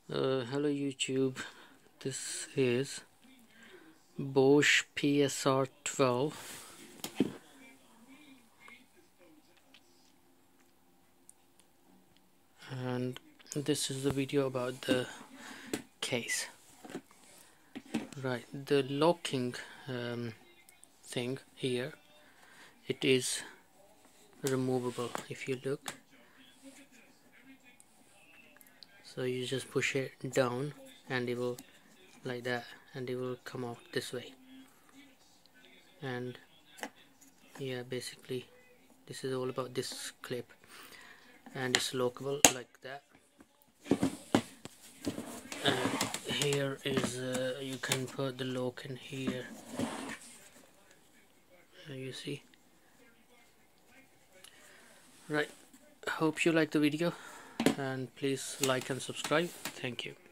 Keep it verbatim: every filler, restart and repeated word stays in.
Uh, hello YouTube, this is Bosch P S R twelve and this is the video about the case. Right, the locking um, thing here, it is removable. If you look, so you just push it down and it will, like that, and it will come out this way. And yeah, basically this is all about this clip, and it's lockable like that. And here is uh, you can put the lock in here. Uh, you see. Right, hope you like the video and please like and subscribe. Thank you.